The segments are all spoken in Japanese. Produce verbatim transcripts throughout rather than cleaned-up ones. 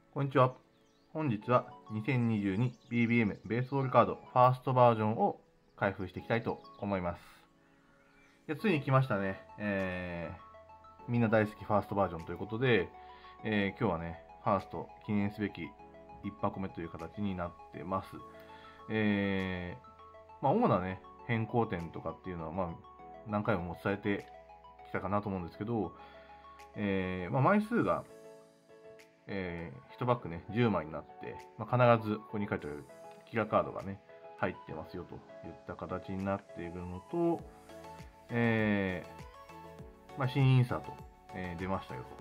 こんにちは。本日は にせんにじゅうに ビービーエム ベースボールカードファーストバージョンを開封していきたいと思います。いやついに来ましたね、えー。みんな大好きファーストバージョンということで、えー、今日はね、ファースト記念すべきいっ箱目という形になってます。えー、まあ主なね、変更点とかっていうのは、まあ何回も伝えてきたかなと思うんですけど、えー、まあ枚数がえー、いちバッグね、じゅうまいになって、まあ、必ずここに書いてあるキラカードがね、入ってますよといった形になっているのと、えー、まあ、新印刷と、えー、出ましたよ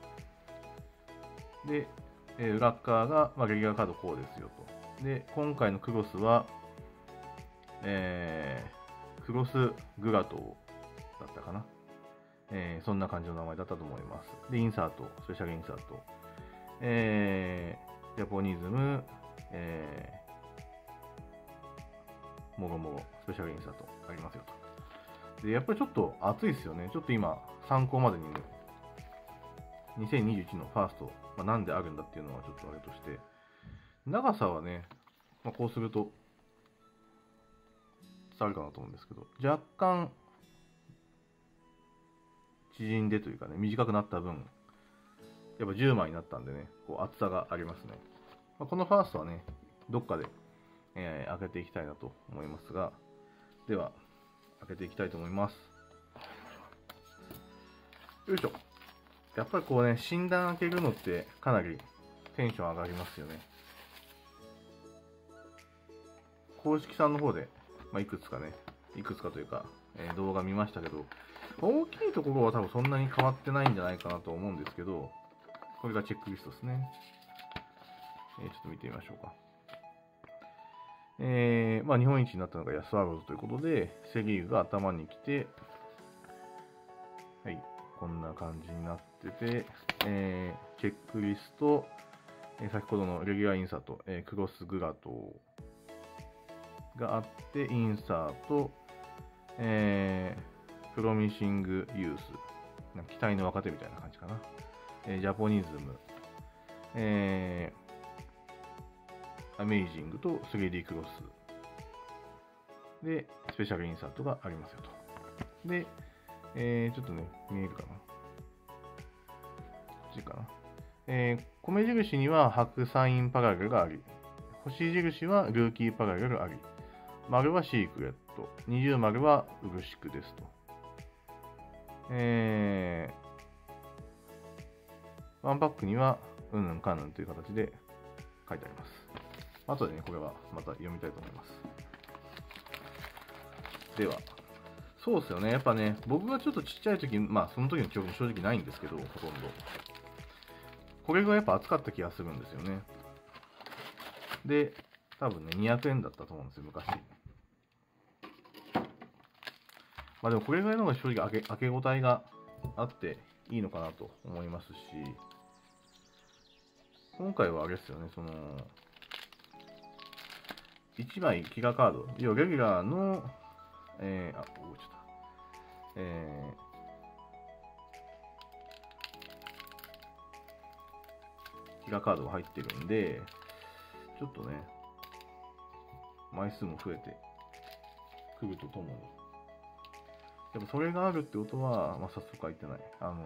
と。で、えー、裏側が、まあ、レギュラーカードこうですよと。で、今回のクロスは、えー、クロスグラトーだったかな。えー、そんな感じの名前だったと思います。で、インサート、スペシャルインサート。えー、ジャポニズム、えー、もごもご、スペシャルインサートありますよと。で、やっぱりちょっと熱いですよね。ちょっと今、参考までにね、にせんにじゅういちのファースト、まあ、なんであるんだっていうのはちょっとあれとして、長さはね、まあ、こうすると伝わるかなと思うんですけど、若干、縮んでというかね、短くなった分、やっぱじゅうまいになったんでね、こう厚さがありますね。まあ、このファーストはね、どっかで、えー、開けていきたいなと思いますが、では、開けていきたいと思います。よいしょ。やっぱりこうね、診断開けるのってかなりテンション上がりますよね。公式さんの方で、まあ、いくつかね、いくつかというか、えー、動画見ましたけど、大きいところは多分そんなに変わってないんじゃないかなと思うんですけど、これがチェックリストですね。えー、ちょっと見てみましょうか。えー、まあ日本一になったのがヤスワローズということで、セリーグが頭に来て、はい、こんな感じになってて、えー、チェックリスト、えー、先ほどのレギュラーインサート、えー、クロスグラトがあって、インサート、えー、プロミシングユース、なんか期待の若手みたいな感じかな。えー、ジャポニズム、えー、アメイジングと スリーディー クロス。で、スペシャルインサートがありますよと。で、えー、ちょっとね、見えるかな。こっちかな。えー、米印には白サインパラレルがあり、星印はルーキーパラレルあり、丸はシークレット、二重丸はウルシクですと。えー、ワンパックには、うんぬんかんぬんという形で書いてあります。後でね、これはまた読みたいと思います。では、そうですよね。やっぱね、僕がちょっとちっちゃい時、まあその時の記憶も正直ないんですけど、ほとんど。これがやっぱ熱かった気がするんですよね。で、多分ね、にひゃくえんだったと思うんですよ、昔。まあでもこれぐらいの方が正直開け、開け応えがあっていいのかなと思いますし、今回はあれですよね、その、いちまいキラカード、要はレギュラーの、えー、あ、おちょっと、えー、キラカードが入ってるんで、ちょっとね、枚数も増えてくるとともに、でもそれがあるってことは、まあ、早速書いてない。あの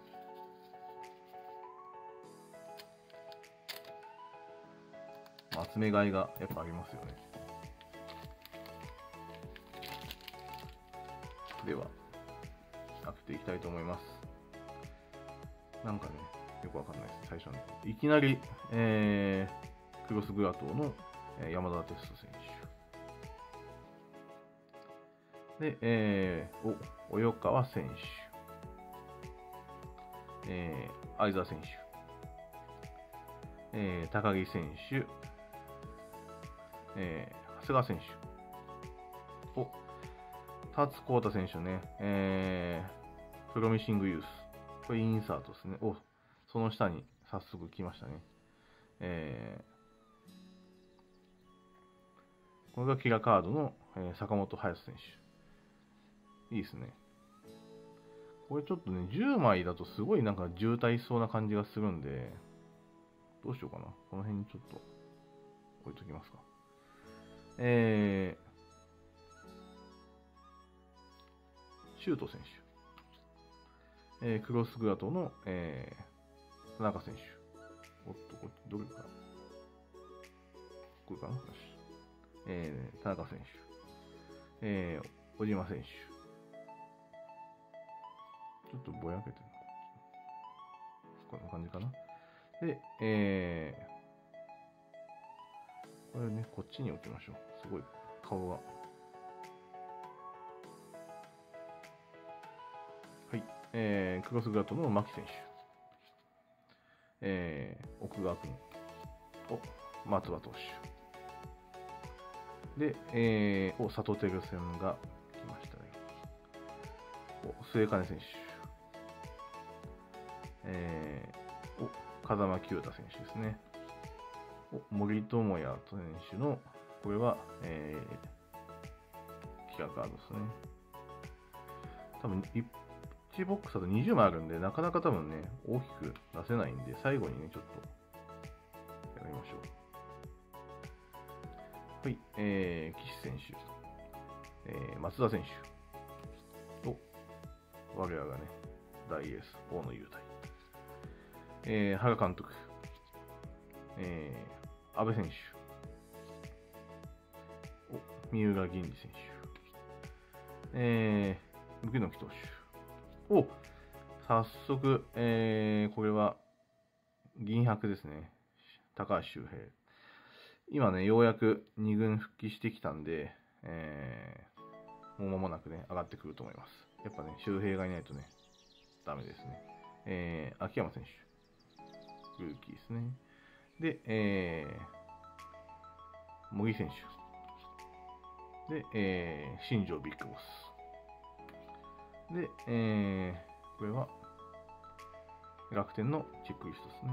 ー、集め買いがやっぱありますよね。では、開けていきたいと思います。なんかね、よくわかんないです。最初に。いきなり、えー、クロスグラトーの山田哲人選手。で、えー、お、及川選手。えー、相澤選手。えー、高木選手。えー、長谷川選手。お、達光太選手ね。えー、プロミシングユース。これインサートですね。お、その下に早速来ましたね。えー、これがキラカードの、えー、坂本勇人選手。いいですね。これちょっとね、じゅうまいだとすごいなんか渋滞しそうな感じがするんで、 どうしようかな。この辺にちょっと置いときますか。えー、シュート選手。えー、クロスグラトの、えー、田中選手。おっと、こっち、どれかな。これかな。よし。えー、田中選手。えー、小島選手。ちょっとぼやけてるの。こんな感じかな。で、えー、これね、こっちに置きましょう。すごい、顔が。はい。えー、クロスグラトの牧選手。えー、奥川君。お、松葉投手。で、えー、お、佐藤輝戦が来ましたね。お、末金選手。えー、お、風間清太選手ですね。お、森友哉選手の、これは、えー、キラカードですね。多分、いちボックスだとにじゅうまいあるんで、なかなか多分ね、大きく出せないんで、最後にね、ちょっと、やりましょう。はい、えー、岸選手、えー、松田選手と、我らがね、大エース、大野雄大、えー、原監督、えー、安倍選手、お、三浦銀次選手、えー、向木投手、お、早速、えー、これは、銀箔ですね。高橋周平。今ね、ようやくに軍復帰してきたんで、えー、もう間もなくね、上がってくると思います。やっぱね、周平がいないとね、ダメですね。えー、秋山選手。ルーキーですね。で、えー、茂木選手。で、えー、新庄ビッグボス。で、えー、これは、楽天のチェックリストですね。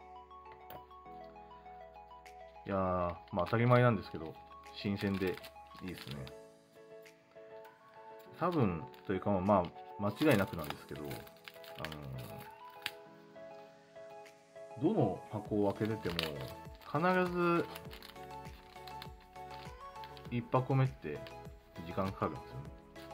いやー、まあ当たり前なんですけど、新鮮でいいですね。多分、というか、まあ、間違いなくなんですけど、あのー、どの箱を開けてても、必ず、一箱目って時間かかるんですよね。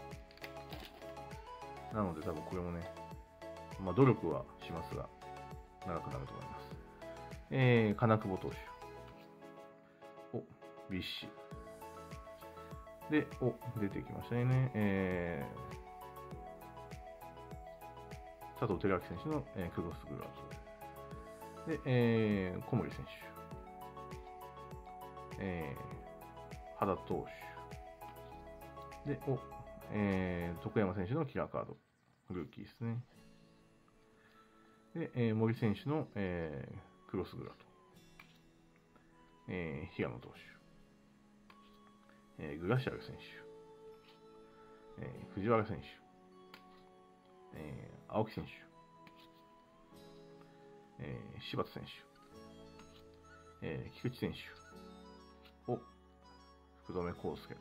なので多分これもね、まあ努力はしますが、長くなると思います。えー、金久保投手。お、ビッシー。で、お、出てきましたね。えー、佐藤輝明選手の、えー、クロスグラト。で、えー、小森選手。えー、原投手。で、お、えー、徳山選手のキラーカード。ルーキーですね。で、えー、森選手の、えー、クロスグラト。えー、平野投手。えー、グラシアル選手。えー、藤原選手。えー、青木選手。えー、柴田選手。えー、菊池選手。お、福留孝介。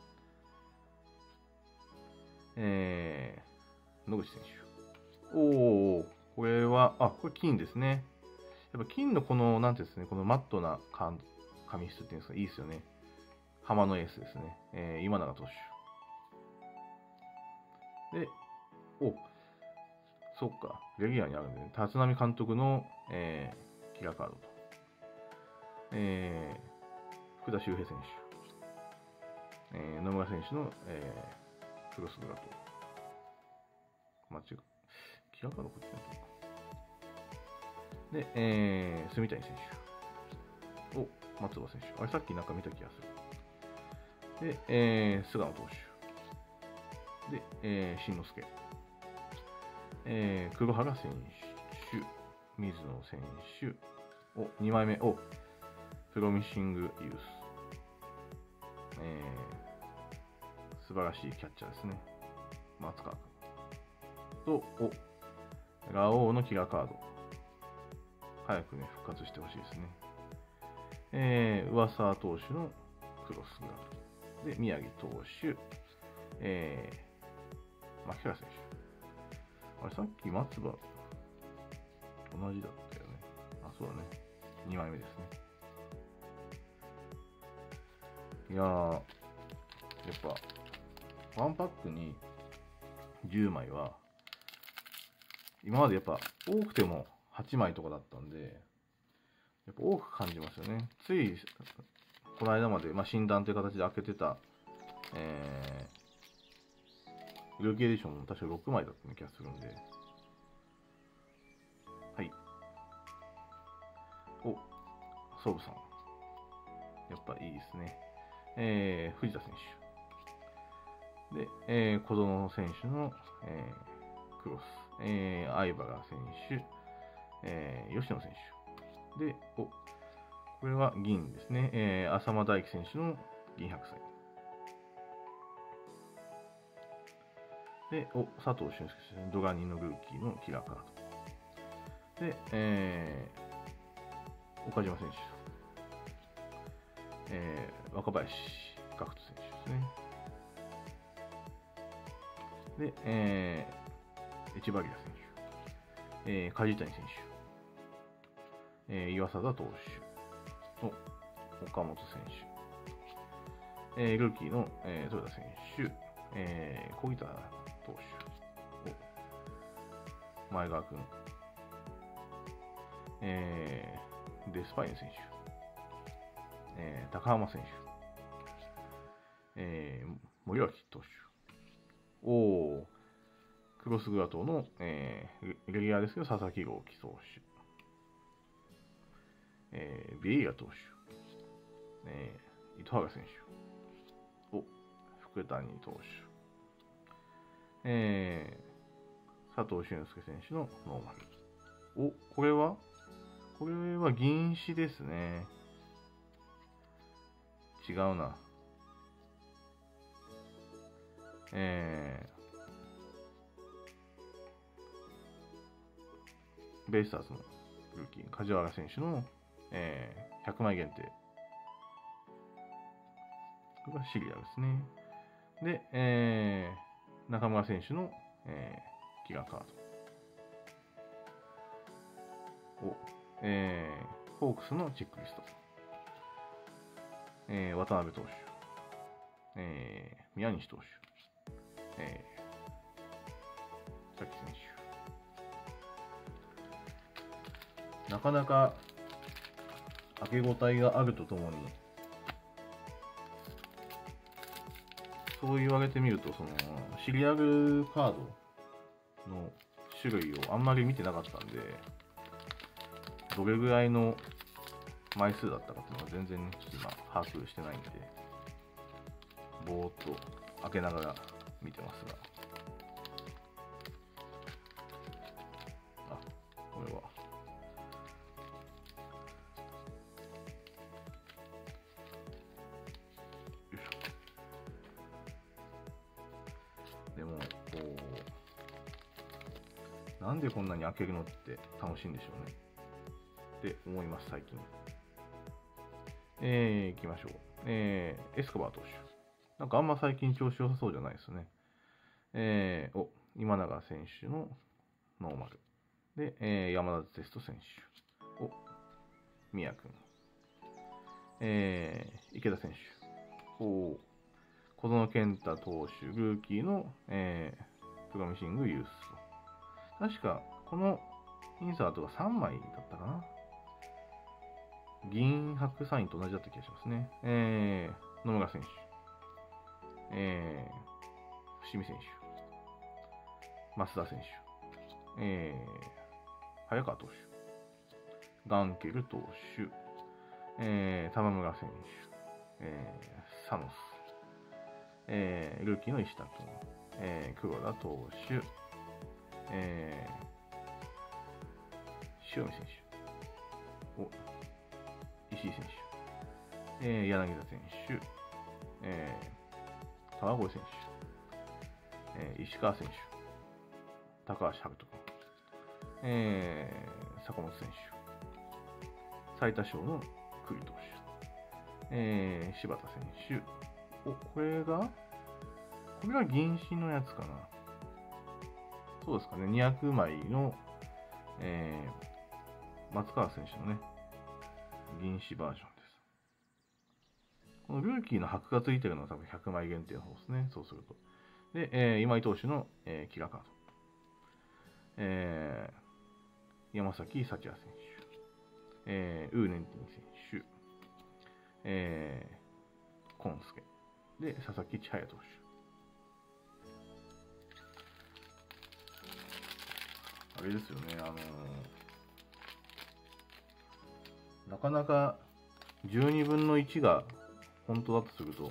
えー、野口選手。おー、これは、あ、これ金ですね。やっぱ金のこの、なんていうんですね、このマットな紙質っていうんですか、いいですよね。浜のエースですね。えー、今永投手。で、お、そっか、レギュラーにあるんで、ね、立浪監督の、えー、キラーカードと。えー、福田周平選手。えー、野村選手の、えー、クロスグラト。間違う。キラーカードこっちだったのか。で、えー、住谷選手。お、松葉選手。あれ、さっきなんか見た気がする。で、えー、菅野投手。で、えー、新之助。えー、黒原選手。水野選手。お、にまいめ。お、プロミッシングユース。えー、素晴らしいキャッチャーですね。松川君。と、お、ラオウのキラーカード。早くね、復活してほしいですね。えー、上沢投手のクロスグラト。で、宮城投手。えー、牧原選手。あれ、さっき松葉、同じだったよね。あ、そうだね。 にまいめですね。いやー、やっぱ、ワンパックにじゅうまいは、今までやっぱ多くてもはちまいとかだったんで、やっぱ多く感じますよね。つい、この間まで、まあ、診断という形で開けてた、えー、ルーキーエディションも確かろくまいだったような気がするんで。はい。お、ソブさん。やっぱいいですね。えー、藤田選手。で、えー、小園選手の、えー、クロス。えー、相原選手。えー、吉野選手。で、お、これは銀ですね。えー、浅間大輝選手の銀白菜。で、お、佐藤俊介選手、ドガニのルーキーのキラーカード。で、えー、岡島選手。えー、若林岳人選手ですね。で、えー、エチバリア選手。えー、梶谷選手。えー、岩貞投手。の岡本選手。えー、ルーキーの、えー、豊田選手。えー、小木田投手。前川君。えー、デスパイネ選手。えー、高浜選手。えー、森脇投手。おー、クロスグラトの、えー、レギュラーですけど、佐々木朗希投手。えー、ビエイラ投手。えー、糸原選手。お、福谷投手。えー、佐藤俊介選手のノーマル。お、これはこれは銀紙ですね。違うな。えー、ベイスターズのルーキー、梶原選手の、えー、ひゃくまい限定。これがシリアですね。で、えー、中村選手の、えー、キラーカード。お、えー、ホークスのチェックリスト。えー、渡辺投手。えー、宮西投手。えー、さっき選手。なかなか開け応えがあるとともに、そう言われてみると、そのシリアルカードの種類をあんまり見てなかったんで、どれぐらいの枚数だったかっていうのは全然今把握してないんで、ぼーっと開けながら見てますが、あ、これはよいしょ。でもこうなんでこんなに開けるのって楽しいんでしょうねって思います最近。えー、行きましょう。えー、エスコバー投手。なんかあんま最近調子良さそうじゃないですね。えー、お、今永選手のノーマル。で、えー、山田テスト選手。お、宮君。えー、池田選手。お、小園健太投手、ルーキーの、えー、プロミシングユースと。確か、このインサートがさんまいだったかな。銀白サインと同じだった気がしますね。えー、野村選手。えー、伏見選手。増田選手。えー、早川投手。ガンケル投手。えー、玉村選手。えー、サノス。えー、ルーキーの石田君。えー、黒田投手。えー、塩見選手。お、石井選手。えー、柳田選手。えー、川越選手。えー、石川選手。高橋遥人君。えー、坂本選手。最多勝の栗投手。えー、柴田選手。お、これがこれが銀紙のやつかな。そうですかね。にひゃくまいの、えー、松川選手のね、 銀紙バージョンです。このルーキーの箔がついてるのは多分ひゃくまい限定の方ですね。そうすると。で、えー、今井投手の、えー、キラーカード。えー、山崎幸也選手。えー、ウーネンティン選手。えー、コンスケ。で、佐々木千隼投手。あれですよね、あのー、なかなかじゅうにぶんのいちが本当だとすると、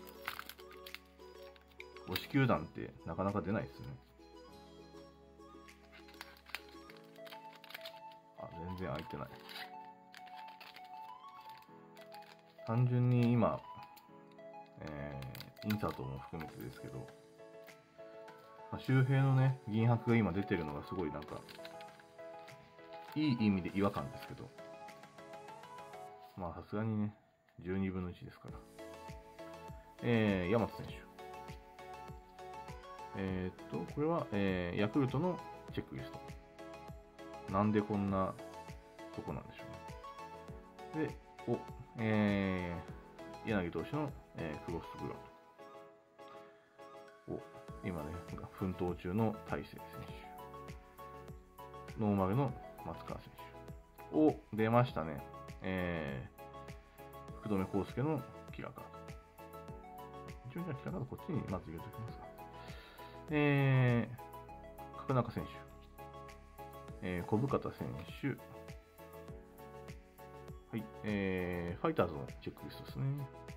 ご支球団ってなかなか出ないですよね。あ、全然開いてない。単純に今、えー、インサートも含めてですけど、まあ、周平のね、銀箔が今出てるのがすごいなんか、いい意味で違和感ですけど、まあさすがにね、じゅうにぶんのいちですから。えー、山田選手。えー、っと、これは、えー、ヤクルトのチェックリスト。なんでこんなとこなんでしょうね。で、お、えー、柳投手の、えー、クロスグラウト。お、今ね、奮闘中の大勢選手。ノーマルの松川選手。お、出ましたね。えー、福留孝介のキラーカード。一応じゃあキラーカードこっちにまず入れておきますか。えー、角中選手。えー、小深田選手。はい、えー、ファイターズのチェックリストですね。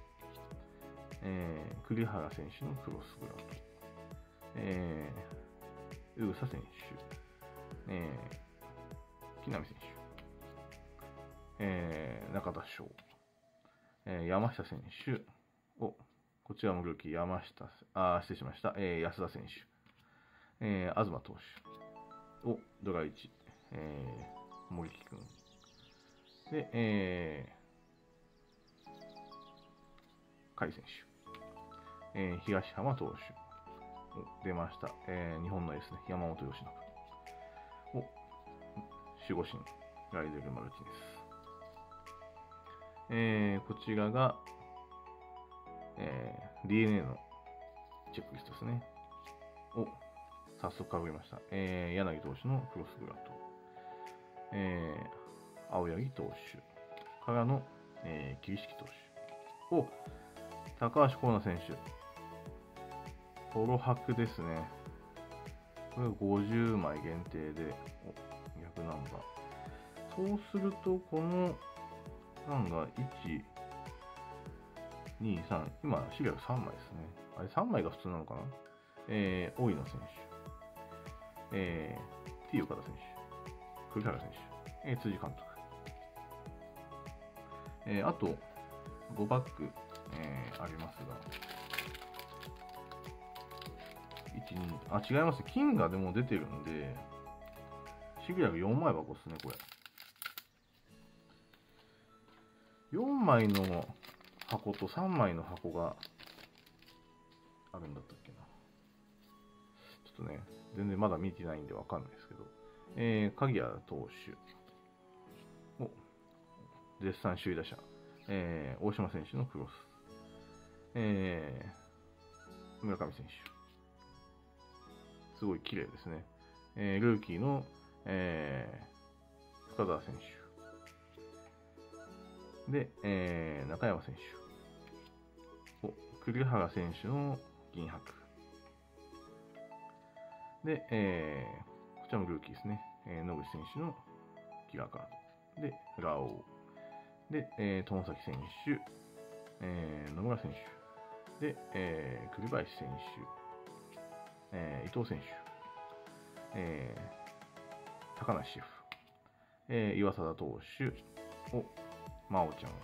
えー、栗原選手のクロスグラウト。えー、宇佐選手。えー、木浪選手。えー、中田翔。えー、山下選手。お、こちらもルーキー、山下、あ、失礼しました。えー、安田選手。えー、東投手。お、ドラいち。えー、森木君。で、えー、甲斐選手。えー、東浜投手。お、出ました。えー、日本のエースね、山本由伸。お、守護神、ライデル・マルティネス。えー、こちらが、えー、ディーエヌエー のチェックリストですね。お、早速被りました。えー、柳投手のクロスグラウト。えー、青柳投手からの、えー、桐敷投手。お、高橋光成選手。ポロハクですね。これごじゅうまい限定で、お、逆ナンバー。そうすると、この欄がいち、に、さん、今、シリアルさんまいですね。あれ、さんまいが普通なのかな。えー、大井野選手。えー、T 岡田選手。栗原選手。えー、辻監督。えー、あと、ごバック、えー、ありますが、いち、に、あ、違います。金がでも出てるんで、シリアルよんまい箱ですね、これ。よんまいの箱とさんまいの箱があるんだったっけな。ちょっとね、全然まだ見てないんでわかんないですけど。えー、鍵谷投手。お、絶賛首位打者。えー、大島選手のクロス。えー、村上選手。すごい綺麗ですね。えー、ルーキーの、えー、深澤選手。で、えー、中山選手。お、栗原選手の銀箔。で、えー、こちらもルーキーですね。えー、野口選手のキラーカード。で、ラオウ。で、えー、友崎選手。えー、野村選手。で、えー、栗林選手。えー、伊藤選手。えー、高梨シェフ。えー、岩貞投手。お、真央ちゃん。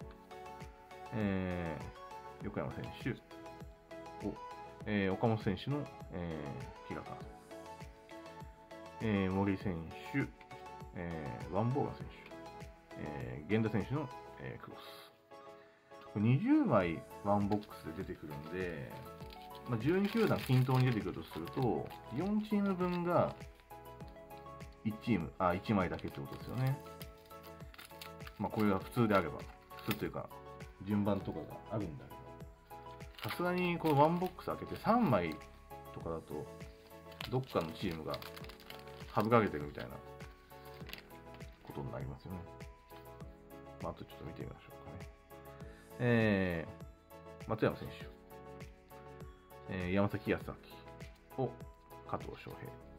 えー、横山選手。お、えー、岡本選手の、えー、キラーカード。えー、森選手。えー、ワンボーガン選手。えー、源田選手の、えー、クロス。にじゅうまいワンボックスで出てくるんで、まあ、じゅうに球団均等に出てくるとすると、よんチーム分がいちチーム、あ、いちまいだけってことですよね。 まあこれが普通であれば、普通というか、順番とかがあるんだけど、さすがにこのワンボックス開けてさんまいとかだと、どっかのチームが省かれてるみたいなことになりますよね。まあ、あとちょっと見てみましょうかね。えー、松山選手、えー、山崎康明を加藤翔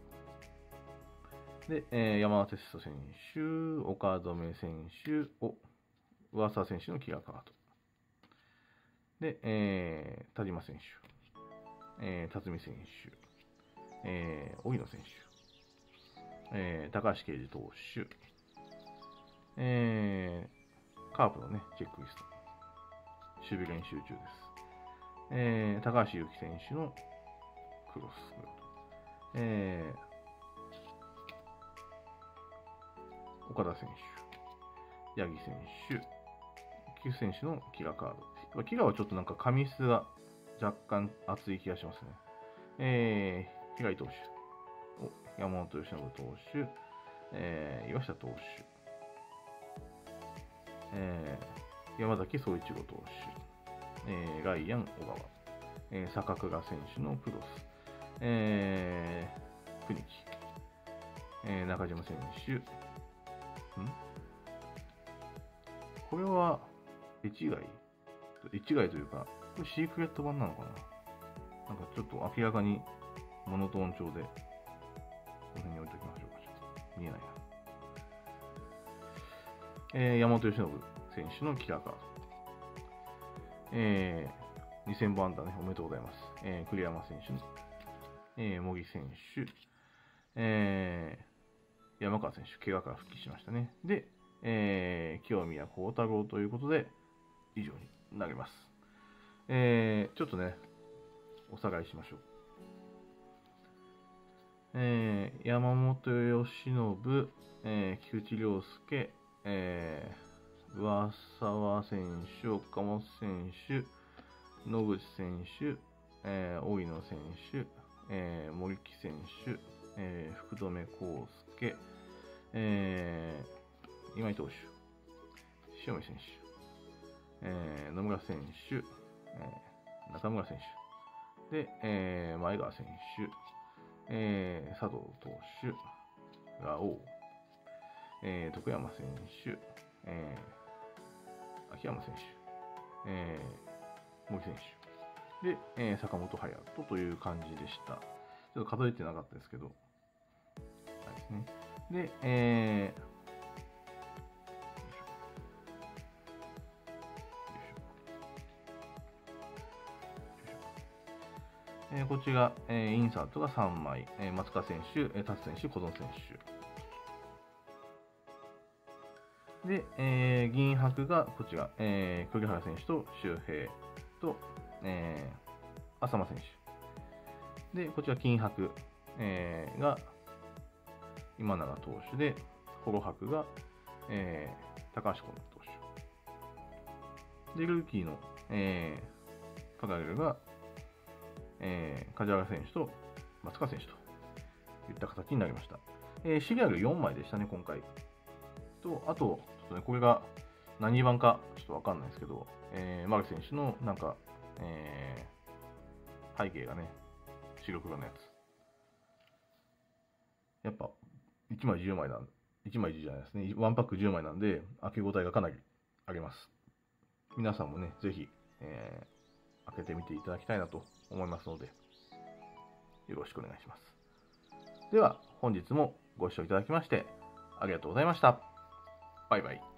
平。で、えー、山田哲人選手、岡留選手を上沢選手のキラーカード。で、えー、田島選手、えー、辰巳選手、えー、荻野選手、えー、高橋奎二投手、えー、カープのね、チェックリスト。守備練習中です。えー、高橋優希選手のクロス。えー、岡田選手、八木選手、菊選手のキラーカード。キラーはちょっとなんか紙質が若干厚い気がしますね。えー、平井投手、山本由伸投手、えー、岩下投手、えー、山崎総一郎投手、えー、ライアン小川、えー、坂倉選手のクロス、えー、国木、えー、中島選手、んこれは、絵違い絵違いというか、これシークレット版なのかな、なんかちょっと明らかにモノトーン調で、この辺に置いておきましょうか。ちょっと見えないな。えー、山本由伸選手のキラーカード。えー、にせんぼん安打ね、おめでとうございます。えー、栗山選手の、えー、茂木選手、えー、山川選手、怪我から復帰しましたね。で、えー、清宮幸太郎ということで、以上になります。えー、ちょっとね、おさらいしましょう。えー、山本由伸、えー、菊池涼介、えー、上沢選手、岡本選手、野口選手、えー、荻野選手、えー、森木選手、えー、福留孝介、えー、今井投手、塩見選手、えー、野村選手、えー、中村選手、で、えー、前川選手、えー、佐藤投手、ラオウ、えー、徳山選手、えー、秋山選手、えー、森選手、で、えー、坂本勇人という感じでした。ちょっと数えてなかったですけど、はいですね。で、えー、えー、こちら、えー、インサートがさんまい、えー、松川選手、えー、達選手、小園選手。で、えー、銀箔がこちら、えー、栗原選手と周平と、えー、浅間選手。で、こちら金箔、えー、が今永投手で、幌箔が、えー、高橋光投手。で、ルーキーの、えー、パガレルが、えー、梶原選手と松川選手といった形になりました。えー、シリアルよんまいでしたね、今回。と、あと、ちょっとね、これが何番かちょっとわかんないですけど、えー、丸選手のなんか、えー、背景がね、白黒のやつ。やっぱ、いちまいじゅうまいなん、いちまいじゅうじゃないですね。ワンパックじゅうまいなんで、開け応えがかなりあります。皆さんもね、ぜひ、えー、開けてみていただきたいなと思いますので、よろしくお願いします。では、本日もご視聴いただきまして、ありがとうございました。バイバイ。